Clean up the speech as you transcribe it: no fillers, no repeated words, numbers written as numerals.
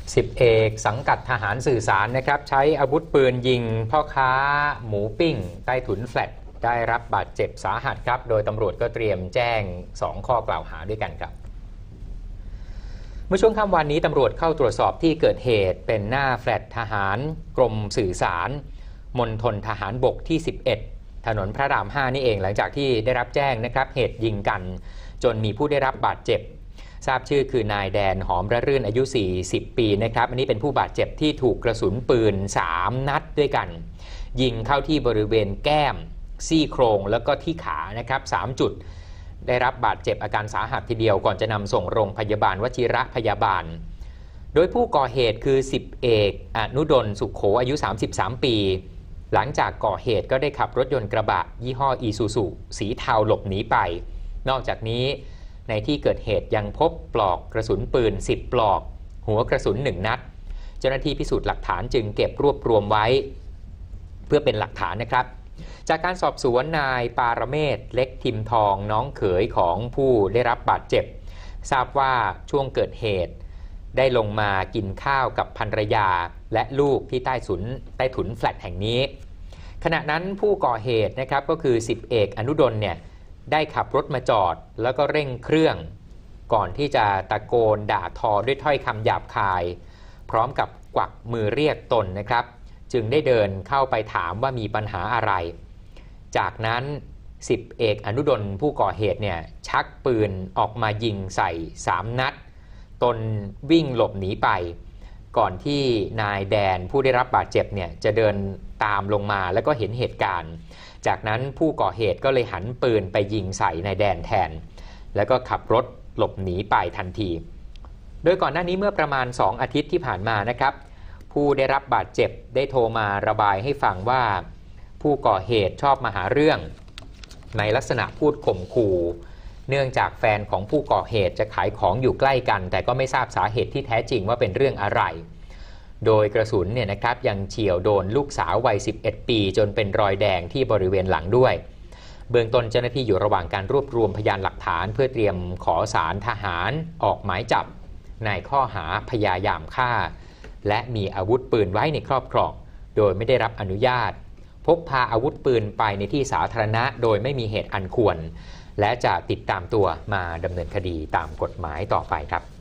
10 เอกสังกัดทหารสื่อสารนะครับใช้อาวุธปืนยิงพ่อค้าหมูปิ้งใต้ถุนแฟลตได้รับบาดเจ็บสาหัสครับโดยตำรวจก็เตรียมแจ้ง2 ข้อกล่าวหาด้วยกันครับเมื่อช่วงค่ำวันนี้ตำรวจเข้าตรวจสอบที่เกิดเหตุเป็นหน้าแฟลตทหารกรมสื่อสารมณฑลทหารบกที่11ถนนพระราม 5นี่เองหลังจากที่ได้รับแจ้งนะครับเหตุยิงกันจนมีผู้ได้รับบาดเจ็บทราบชื่อคือนายแดนหอมระรื่นอายุ40 ปีนะครับอันนี้เป็นผู้บาดเจ็บที่ถูกกระสุนปืน3 นัดด้วยกันยิงเข้าที่บริเวณแก้มซี่โครงแล้วก็ที่ขานะครับ3 จุดได้รับบาดเจ็บอาการสาหัสทีเดียวก่อนจะนำส่งโรงพยาบาลวชิระพยาบาลโดยผู้ก่อเหตุคือ10 เอกอนุดลสุขโขอายุ33 ปีหลังจากก่อเหตุก็ได้ขับรถยนต์กระบะยี่ห้ออีซูซุสีเทาหลบหนีไปนอกจากนี้ในที่เกิดเหตุยังพบปลอกกระสุนปืน10 ปลอกหัวกระสุน1 นัดเจ้าหน้าที่พิสูจน์หลักฐานจึงเก็บรวบรวมไว้เพื่อเป็นหลักฐานนะครับจากการสอบสวนนายปารเมศเล็กทิมทองน้องเขยของผู้ได้รับบาดเจ็บทราบว่าช่วงเกิดเหตุได้ลงมากินข้าวกับภรรยาและลูกที่ใต้ถุนแฟลตแห่งนี้ขณะนั้นผู้ก่อเหตุนะครับก็คือ10 เอกอนุดลเนี่ยได้ขับรถมาจอดแล้วก็เร่งเครื่องก่อนที่จะตะโกนด่าทอด้วยถ้อยคำหยาบคายพร้อมกับกวักมือเรียกตนนะครับจึงได้เดินเข้าไปถามว่ามีปัญหาอะไรจากนั้น10 เอกอนุดลผู้ก่อเหตุเนี่ยชักปืนออกมายิงใส่3 นัดตนวิ่งหลบหนีไปก่อนที่นายแดนผู้ได้รับบาดเจ็บเนี่ยจะเดินตามลงมาแล้วก็เห็นเหตุการณ์จากนั้นผู้ก่อเหตุก็เลยหันปืนไปยิงใส่นายแดนแทนแล้วก็ขับรถหลบหนีไปทันทีโดยก่อนหน้านี้เมื่อประมาณ2 อาทิตย์ที่ผ่านมานะครับผู้ได้รับบาดเจ็บได้โทรมาระบายให้ฟังว่าผู้ก่อเหตุชอบมาหาเรื่องในลักษณะพูดข่มขู่เนื่องจากแฟนของผู้ก่อเหตุจะขายของอยู่ใกล้กันแต่ก็ไม่ทราบสาเหตุที่แท้จริงว่าเป็นเรื่องอะไรโดยกระสุนเนี่ยนะครับยังเฉี่ยวโดนลูกสาววัย11 ปีจนเป็นรอยแดงที่บริเวณหลังด้วยเบื้องต้นเจ้าหน้าที่อยู่ระหว่างการรวบรวมพยานหลักฐานเพื่อเตรียมขอศาลทหารออกหมายจับในข้อหาพยายามฆ่าและมีอาวุธปืนไว้ในครอบครองโดยไม่ได้รับอนุญาตพกพาอาวุธปืนไปในที่สาธารณะโดยไม่มีเหตุอันควรและจะติดตามตัวมาดำเนินคดีตามกฎหมายต่อไปครับ